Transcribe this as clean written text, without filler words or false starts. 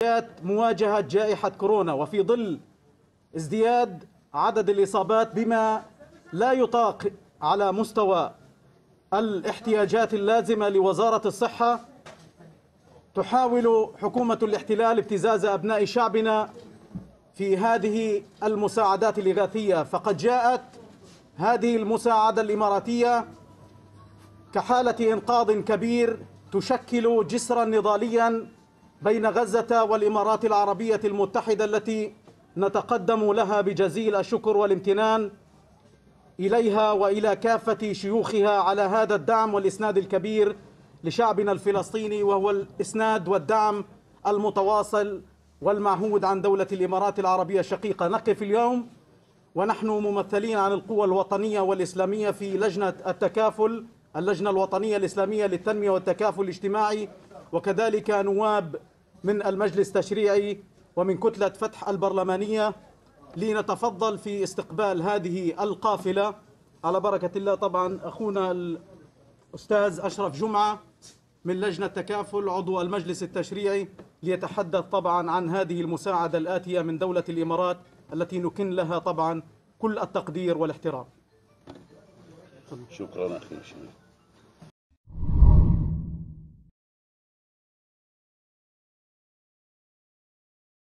مواجهة جائحة كورونا، وفي ظل ازدياد عدد الإصابات بما لا يطاق على مستوى الاحتياجات اللازمة لوزارة الصحة، تحاول حكومة الاحتلال ابتزاز أبناء شعبنا في هذه المساعدات الإغاثية. فقد جاءت هذه المساعدة الإماراتية كحالة إنقاذ كبير تشكل جسرا نضاليا بين غزة والإمارات العربية المتحدة، التي نتقدم لها بجزيل الشكر والامتنان إليها وإلى كافة شيوخها على هذا الدعم والإسناد الكبير لشعبنا الفلسطيني، وهو الإسناد والدعم المتواصل والمعهود عن دولة الإمارات العربية الشقيقة. نقف اليوم ونحن ممثلين عن القوى الوطنية والإسلامية في لجنة التكافل، اللجنة الوطنية الإسلامية للتنمية والتكافل الاجتماعي، وكذلك نواب من المجلس التشريعي ومن كتلة فتح البرلمانية، لنتفضل في استقبال هذه القافلة على بركة الله. طبعا أخونا الأستاذ أشرف جمعة من لجنة تكافل عضو المجلس التشريعي ليتحدث طبعا عن هذه المساعدة الآتية من دولة الإمارات التي نكن لها طبعا كل التقدير والاحترام. شكرا أخي شريف.